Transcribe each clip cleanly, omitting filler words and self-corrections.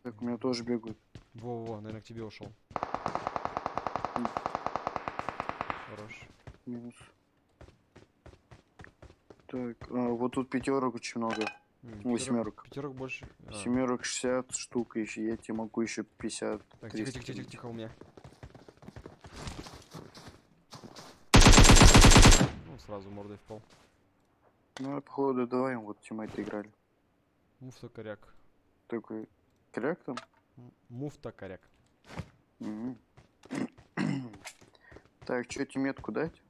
Так, у меня тоже бегают. Во-во, наверное, к тебе ушел. М. Хорош. Минус. Так, вот тут пятерок очень много. Восьмерок. Пятерок больше. А. Семерок 60 штук еще. Я тебе могу еще 50. Так, 300 тихо, тихо, тихо, кидать. тихо, у меня. Ну, сразу мордой в пол. Ну, а походу, давай вот тиммейты играли. Муфта коряк. Такой, кряк там? Муфта коряк. Мгм. Так, что тебе метку дать?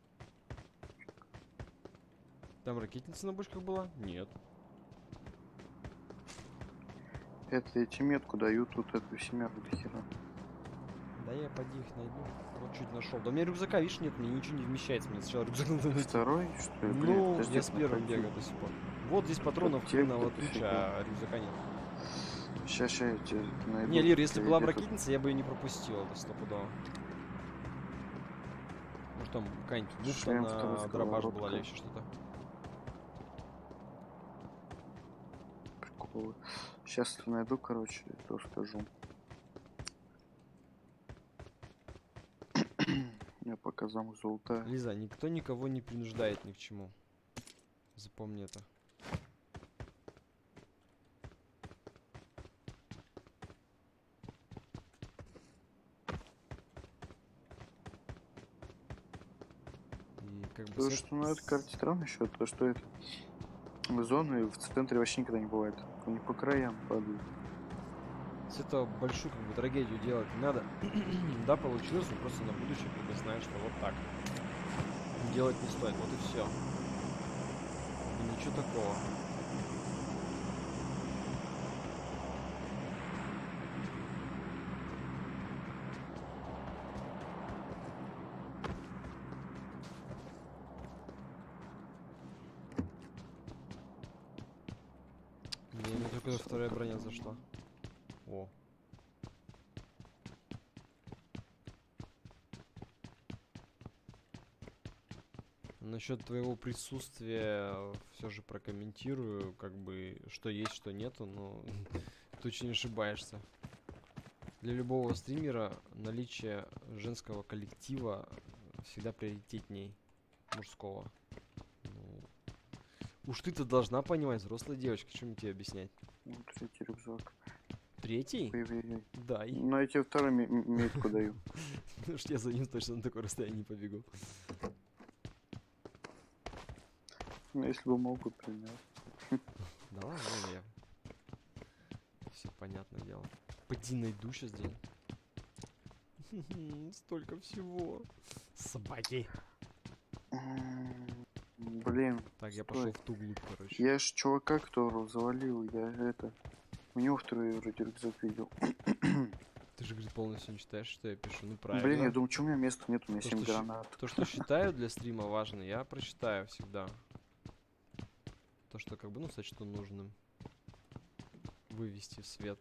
Там ракетница на бочках была? Нет. Это я тебе метку даю, тут эту семерку до хера. Да я поди их найду. Вот чуть нашел. Да у меня рюкзака, видишь, нет, мне ничего не вмещается. Мне сначала рюкзак надо найти. Второй, что ли? Блин, Ну, подожди, я с первым находил. бегаю до сих пор. Вот здесь патронов Аптеку хреново дофига. туча, а рюкзака нет. Сейчас я тебе найду. Не, Лир, если Я была бы где-то- ракетница, я бы ее не пропустил, это стопудово. Может там какая-нибудь муфта Шлем, второй на дробаш была сковородка. или еще что-то. Приколы. Сейчас найду, короче, то скажу. Я пока замок золотая. Лиза, никто никого не принуждает ни к чему. Запомни это. И как бы То, что на этой карте странно еще, то, что это зоны в центре вообще никогда не бывает. Они по краям падают. с этого большую как бы трагедию делать не надо. Да, получилось, но просто на будущее как бы знаешь, что вот так. Делать не стоит, вот и все. И ничего такого. Мне не только вторая броня за что. О. Насчет твоего присутствия все же прокомментирую, как бы, что есть, что нету, но ты очень ошибаешься. Для любого стримера наличие женского коллектива всегда приоритетней мужского. Ну, уж ты-то должна понимать, взрослая девочка, что мне тебе объяснять? Ну, третий рюкзак. Третий? Ой-ой-ой. Дай. Ну, я тебе второй метку даю. Потому что я за ним точно на такое расстояние не побегу. Ну, если бы мог бы принять. Да ладно, я. Все понятное дело. Поди найду сейчас день. Столько всего. Собаки. Блин. Так, я стой. пошел в ту глубь, короче. Я ж чувака, которого завалил, я это... У него второй вроде рюкзак видел. Ты же, говорит, полностью не читаешь, что я пишу. Ну правильно. Блин, я думаю, что у меня места нет, у меня То, 7 что гранат. То, что считаю для стрима важно, я прочитаю всегда. То, что как бы, ну, сочту нужным вывести в свет.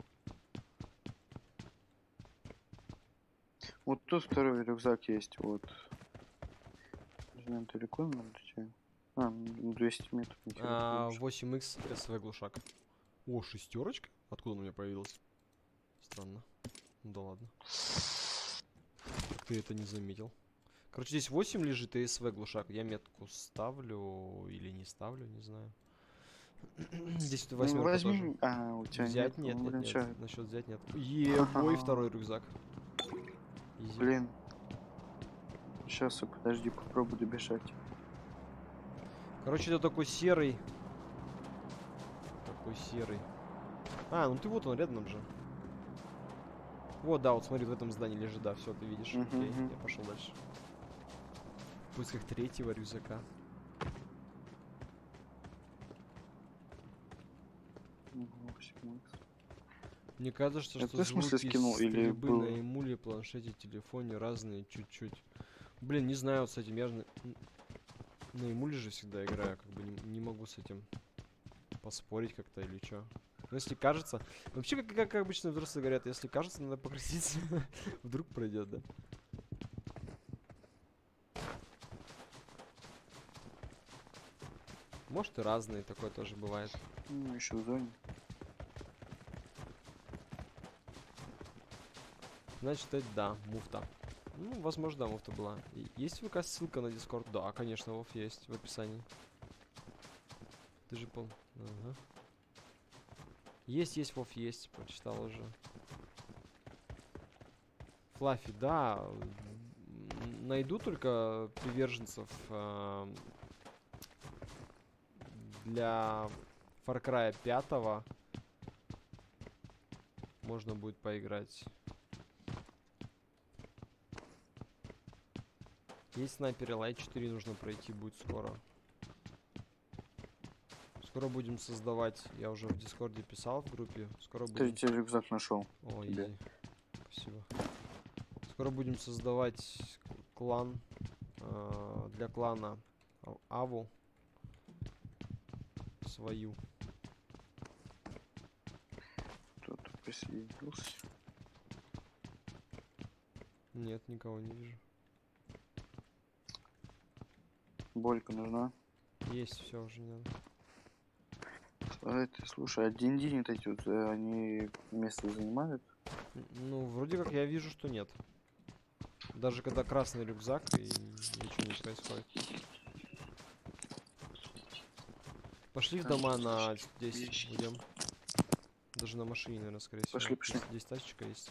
Вот тут второй рюкзак есть, вот. Не знаю, далеко надо идти. 200 метров. нихера не 8х СВ глушак. О, шестерочка? Откуда она у меня появилась? Странно. Ну да ладно. Как ты это не заметил? Короче, здесь 8 лежит и СВ глушак. Я метку ставлю или не ставлю, не знаю. Здесь вот Ну, восьмерка тоже. возьми. У тебя Взять? нет. Нет, Ну, нет, блин, нет. чё? Насчет взять нет. Ебой, второй рюкзак. Изи. Блин. Сейчас, подожди, попробую добежать. Короче, это такой серый. Такой серый. Ну ты вот он рядом же. Вот, да, вот смотри, в этом здании лежит, да, все, ты видишь. Окей, я пошел дальше. В поисках третьего рюкзака. Мне кажется, что ты в смысле звуки скинул или стрельбы было? на эмуле, планшете, телефоне разные чуть-чуть. Блин, не знаю вот с этим, я же на эмуле же всегда играю, как бы не могу с этим поспорить как-то или что. Ну, если кажется... Вообще, как обычно взрослые говорят, если кажется, надо покреститься. Вдруг пройдет, да? Может и разные, такое тоже бывает. Ну, еще в зоне. Значит, это да, муфта. Ну, возможно, да, муфта была. Есть ВК ссылка на Дискорд? Да, конечно, Вов, есть в описании. Ты же пол... Ага. Есть, Вов, есть. Прочитал уже. Флаффи, да. Найду только приверженцев для Far Cry 5 можно будет поиграть. Есть снайперы, Light 4 нужно пройти будет скоро. Скоро будем создавать, я уже в Дискорде писал в группе. Скоро будем... Третий рюкзак нашел. О, тебе. изи. Спасибо. Скоро будем создавать клан для клана Аву свою. Кто-то присоединился. Нет, никого не вижу. Болька нужна. Есть, все уже не надо. А это, слушай, а динди вот эти вот, они место занимают? Ну, вроде как я вижу, что нет. Даже когда красный рюкзак и ничего не происходит. Пошли в дома на 10 идем. Даже на машине, наверное, скорее всего. Пошли, пошли. Здесь тачка есть.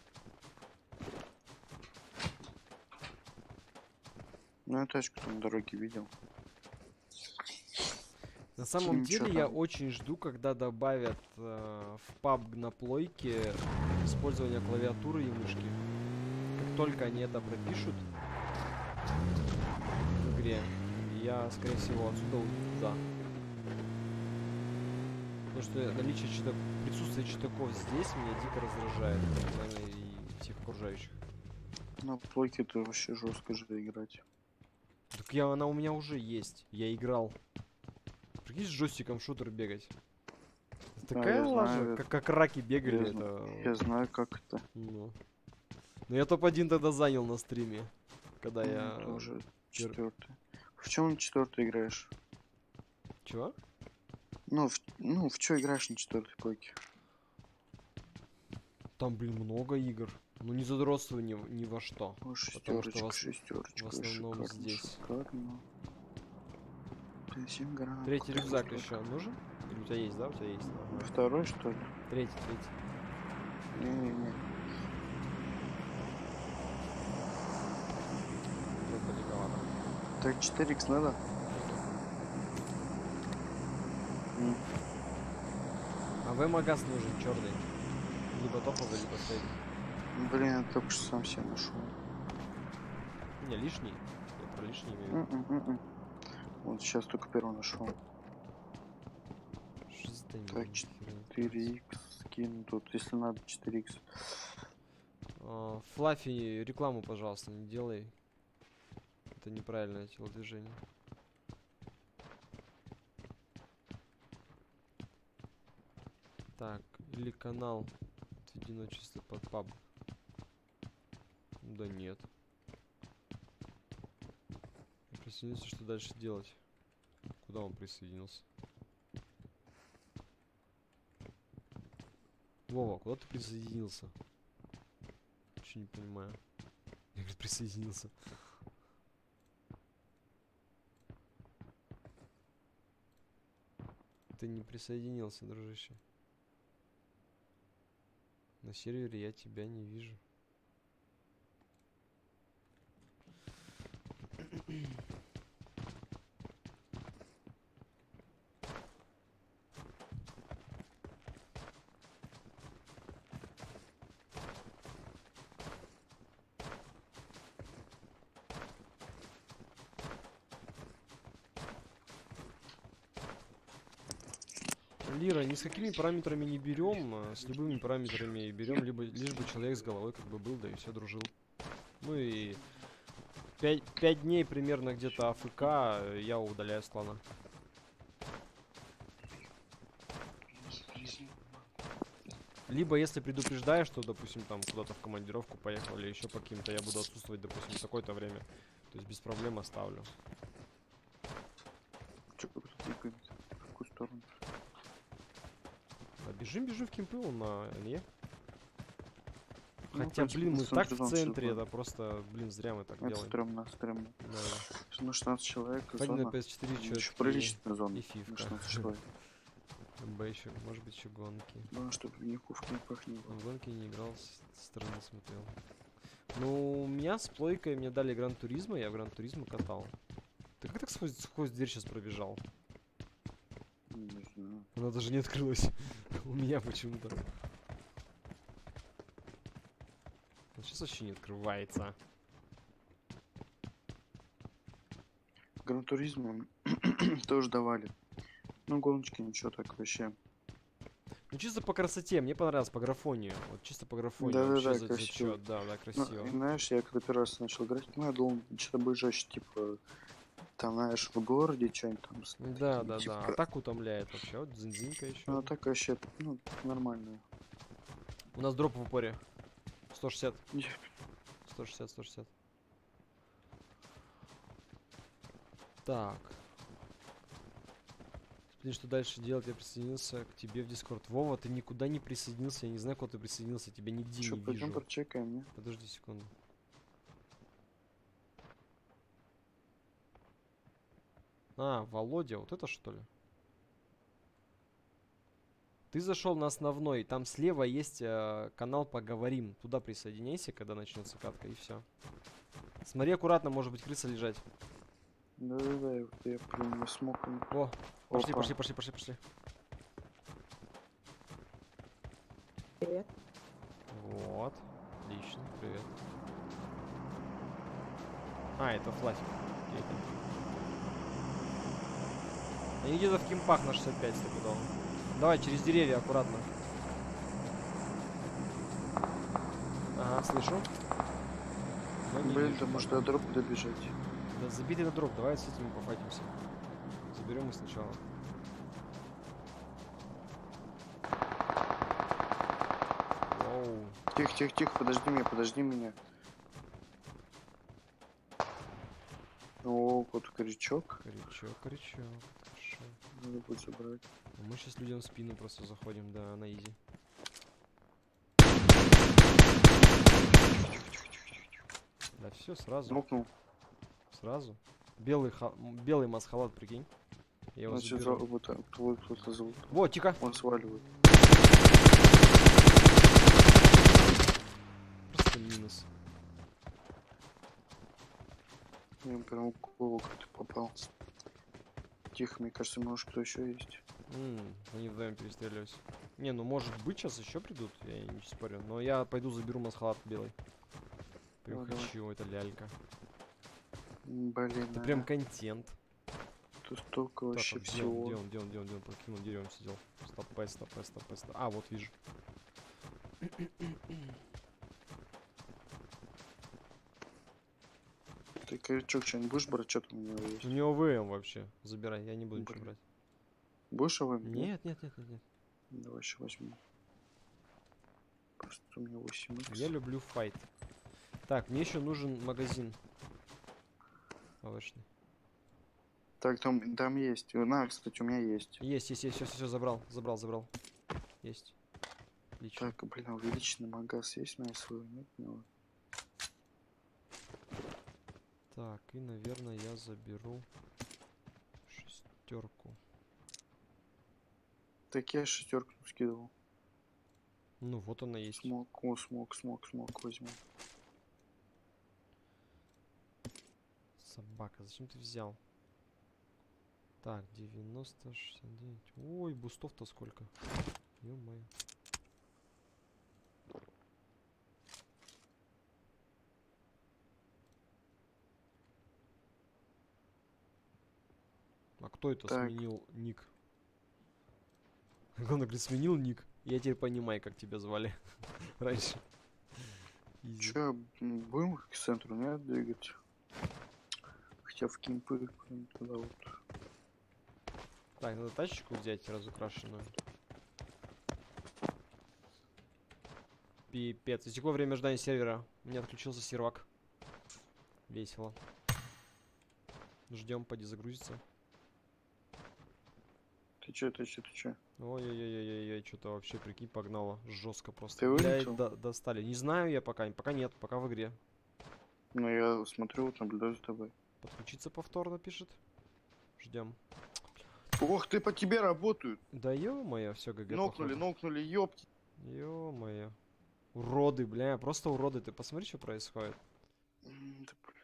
Ну, я тачку там на дороге видел. На самом Ничего деле я там. очень жду, когда добавят в PUBG на плойке использование клавиатуры и мышки. Как только они это пропишут в игре, я, скорее всего, отсюда уйду туда. Потому что наличие присутствие читаков здесь меня дико раздражает, наверное, и всех окружающих. На плойке это вообще жестко же играть. Так она у меня уже есть, я играл. Прикинь, с джойстиком в шутер бегать. Это такая я лажа, знаю, как раки бегали. Я знаю, как это. Ну. Но я топ-1 тогда занял на стриме, когда Ну, я... тоже четвертый. В чем четвертый играешь? Чего? Ну, в чё играешь на четвертой плойке? Там, блин, много игр. Ну не задротствую ни во что. О, Потому что шестерочка, шестерочка, в основном шикарно, здесь. шикарно. Третий рюкзак еще нужен? Или у тебя есть, да? У тебя есть. Ага. Второй, что ли? Третий. Не-не-не. Вот далековато. Так, 4х надо? А магаз нужен черный. Либо топовый, либо средний. Блин, я только что сам себе нашел. Не, лишний. Я про лишний имею в виду. Вот сейчас только первый нашел. Что за тайминг? Так, 4х скину тут, если надо 4х. Флаффи, рекламу, пожалуйста, не делай. Это неправильное телодвижение. Так, или канал отведено чисто под паб. Да нет. Присоединился, что дальше делать? Куда он присоединился? Вова, куда ты присоединился? Ничего не понимаю. Я, говорит, присоединился. Ты не присоединился, дружище. На сервере я тебя не вижу. Лира, ни с какими параметрами не берем, с любыми параметрами берем, лишь бы человек с головой как бы был, да и все дружил. Ну и 5 дней примерно где-то АФК я удаляю с клана. Либо если предупреждаешь, что, допустим, там куда-то в командировку поехал или еще по каким-то, я буду отсутствовать, допустим, в такое-то время. То есть без проблем оставлю. Че, кто тикает? В какую сторону? А бежим в кемпы, он на Илье. Хотя, принципе, блин, на мы так в центре зон центре, шибко. это просто, блин, зря мы так Это делаем. стрёмно, стрёмно. Да, да. На 16 человек Пойди на зона. PS4 Еще что-то приличная и зона. На фивка. 16 человек. Б еще, может быть, еще гонки. Главное, чтобы никаких в кемпах не Но было. в гонки не играл, со стороны смотрел. Ну, у меня с плойкой мне дали Гран Туризмо, я в Гран Туризмо катал. Ты как так сквозь дверь сейчас пробежал? Не знаю. Она даже не открылась. У меня почему-то. Сейчас вообще не открывается. Гран Туризмо тоже давали. Ну, гоночки ничего так вообще. Ну, чисто по красоте, мне понравилось, по графонию. Вот чисто по графонию, Да-да-да, вообще красиво. зачет, да, Ну, красиво. и знаешь, я когда первый раз начал играть, ну, я думал, что-то будет жестче, типа, там, знаешь, в городе что-нибудь там. Да, да, Типа, да. А так утомляет вообще. Вот зензинка еще. ну, а так вообще, ну, нормально. У нас дроп в упоре. 160. 160, 160. Так. Блин, что дальше делать? Я присоединился к тебе в Discord. Вова, ты никуда не присоединился. Я не знаю, куда ты присоединился. Тебя нигде Что, не пойдем вижу. прочекаем, не? Подожди секунду. А, Володя, вот это что ли? Ты зашел на основной, там слева есть канал «Поговорим». Туда присоединяйся, когда начнется катка, и все. Смотри аккуратно, может быть крыса лежать. Да-да-да, я прям не смог. О, пошли, Опа. пошли, пошли, пошли, пошли. Привет. Вот, отлично, привет. А, это Флафик. Окей, окей. Они где-то в кемпах на 65 стопудово. Давай, через деревья, аккуратно. Ага, слышу. Но не Блин, вижу да может пока. до дропа добежать. Да забитый на дроп, давай с этими пофайтимся. Заберем их сначала. Воу. Тихо, тихо, тихо, подожди меня. О, вот корячок. Корячок, корячок. Хорошо. Надо будет забрать. А мы сейчас людям в спину просто заходим, да, на изи. Да все, сразу. Мокнул. Сразу. Белый масхалат, прикинь. Я его Значит, заберу. вот так, твой кто-то зовут. Вот, тихо. Он сваливает. Просто минус. Я прям в голову как-то попал. Тихо, мне кажется, может кто еще есть. Они вдвоем перестреливались. Не, ну может быть сейчас еще придут, я не спорю. Но я пойду заберу масхалат белый. Прям Ну, давай. хочу, это лялька. Блин, Это прям контент. тут столько Так, вообще а где всего. он, где он, покинул деревом сидел. Стоп, стоп. А, вот вижу. Ты корячок что-нибудь будешь брать? Что там у него У есть? него ВМ вообще. Забирай, я не буду ничего Блин. брать. Будешь его? Нет. Давай еще возьму. Просто у меня 8 Я люблю файт. Так, мне еще нужен магазин. АВшный. Так, там есть. На, кстати, у меня есть. Есть, все, забрал. Есть. Отлично. Так, блин, увеличенный магаз есть на свой? Нет, ну, Так, и, наверное, я заберу шестерку. так я шестерку скидывал. Ну, вот она есть. Смог возьму. Собака, зачем ты взял? Так, 90, 69. Ой, бустов-то сколько. Ё-моё. А кто это Так. сменил ник? Он говорит, сменил ник. Я теперь понимаю, как тебя звали раньше. Изи. Че, будем к центру, не двигать? Хотя в кемпы туда вот. Так, надо тачечку взять разукрашенную. Пипец. Истекло время ожидания сервера. У меня отключился сервак. Весело. Ждем, поди загрузится. Ты чё? Ой-ой-ой-ой-ой, что-то вообще, прикинь, погнало. Жестко просто. Ты Блядь, вылетел? достали. Не знаю я пока. Пока нет, пока в игре. Ну, я смотрю, вот наблюдаю за тобой. Подключиться повторно пишет. Ждем. Ох, ты, по тебе работают. Да ё-моё, все, ГГ, Нокнули, ёпти. Ё-моё. Уроды, бля, просто уроды. Ты посмотри, что происходит. Да, блин.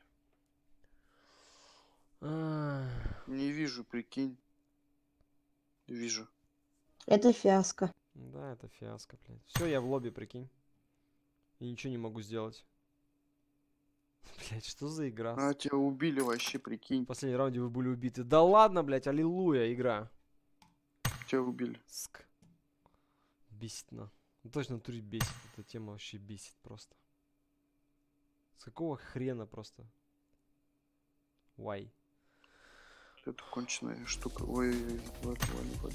Ах. Не вижу, прикинь. Вижу. Это фиаско. Да, это фиаско, блядь. Все, я в лобби, прикинь. И ничего не могу сделать. Блядь, что за игра? А, тебя убили вообще, В прикинь. последнем раунде вы были убиты. Да ладно, блядь, аллилуйя, игра. Тебя убили. Ск. Бесит, на. Ну, точно, в натуре бесит. Эта тема вообще бесит просто. С какого хрена просто? Why? Это конченая штука. Ой, Валя.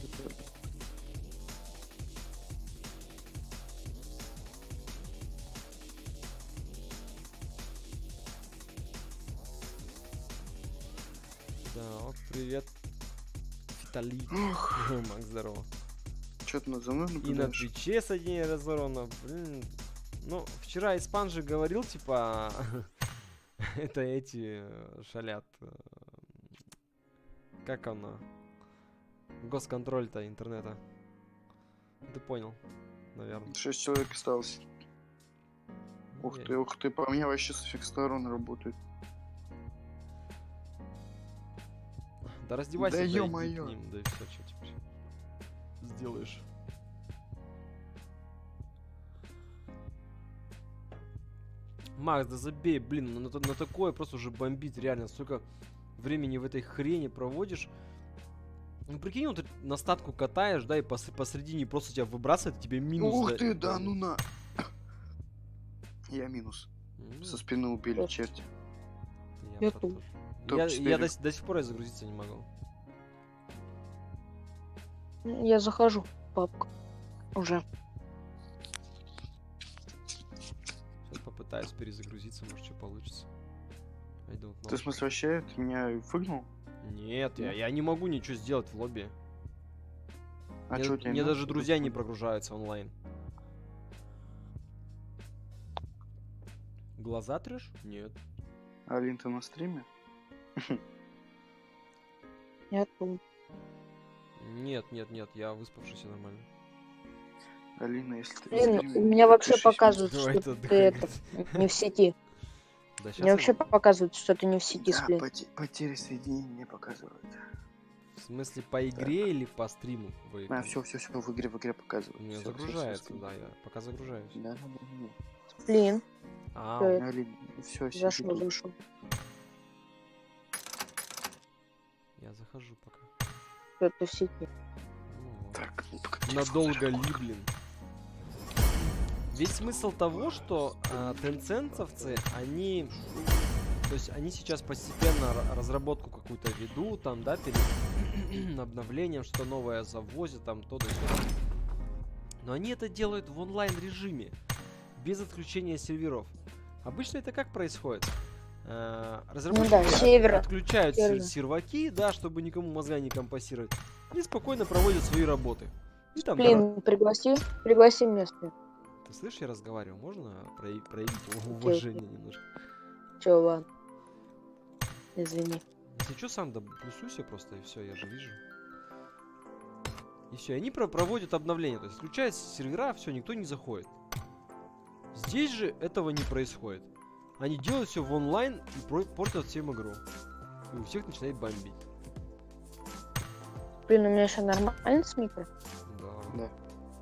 Так, привет. Виталий. Ох, Макс, здорово. чё ты за мной И на наблюдаешь? Твиче соединение разорвано. Блин. Ну, вчера Испан же говорил, типа, это эти шалят. Как оно? Госконтроль-то интернета. Ты понял, наверное. 6 человек осталось. Ух ты, по мне вообще со всех сторон работает. Да раздевайся, Да да иди ё-моё. к ним, да и все, что теперь сделаешь. Макс, да забей, блин, на такое просто уже бомбит, реально, столько времени в этой хрени проводишь. Ну прикинь, вот ты на статку катаешь, да, и посредине просто тебя выбрасывает, тебе минус. Ух ты, да ну на. Я минус. М, Со спины убили, Ох. черти. Я под- тут. Я до сих пор загрузиться не могу. Я захожу в папку. Уже. Сейчас попытаюсь перезагрузиться, может что получится. I don't know. Ты в смысле вообще, ты меня выгнал? Нет, я не могу ничего сделать в лобби. А Мне, чё у тебя мне минус? даже друзья не прогружаются онлайн. Глаза трешь? Нет. Алин, ты на стриме? Я тут. Нет, я выспавшийся нормально. Алина, если ты на Блин, стриме, у меня вообще подпишись. показывают, Давай что это ты отдыхай. это, не в сети. Да, Мне вообще я... показывают, что ты не в сети, Да, сплин. потери соединения мне показывают. В смысле, по игре или по стриму? Вы... А, все, в игре показывают. У меня Всё, загружается, всё. да, я пока загружаюсь. Да. Сплин. А, Всё, Алин, все, Зашел. я захожу пока. Что ты в сети. Ну, вот. Так, ну, пока Надолго ли, блин. Весь смысл того, что тенцентовцы, они... То есть они сейчас постепенно разработку какую-то ведут, там, да, перед обновлением, что новое завозят, там, то да сё. Но они это делают в онлайн-режиме, без отключения серверов. Обычно это как происходит? Разработчики да, сервера. отключают Сервера. серваки, да, чтобы никому мозга не компостировать, и спокойно проводят свои работы. И там Блин, пригласи место. Ты слышишь, я разговариваю, можно проявить уважение немножко? Чё, ладно. Извини. Если что, сам да плюсуйся просто, и все, я же вижу. И все, они проводят обновление, то есть включаются сервера, все, никто не заходит. Здесь же этого не происходит. Они делают все в онлайн и портят всем игру. И у всех начинает бомбить. Блин, у меня еще нормально с микро? Да. Да.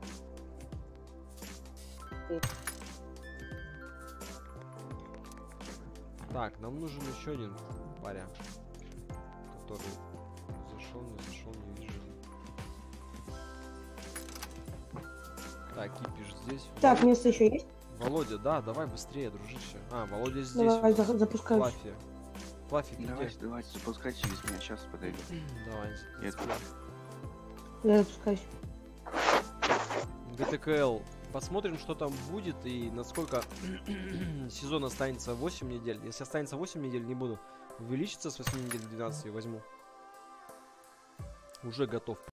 Так, нам нужен еще один паря, который зашел, не вижу. Так, кипиш здесь. Так, место еще есть? Володя, да, давай быстрее, дружище. А, Володя здесь. Давай, у нас. запускаюсь. Флаффи. Флаффи, ты где? Давайте, запускайте через меня, сейчас подойду. Давай. Нет. Я запускаюсь. ГТКЛ. Посмотрим, что там будет и насколько сезон останется 8 недель. Если останется 8 недель, не буду увеличиться с 8 недель до 12 и возьму. Уже готов.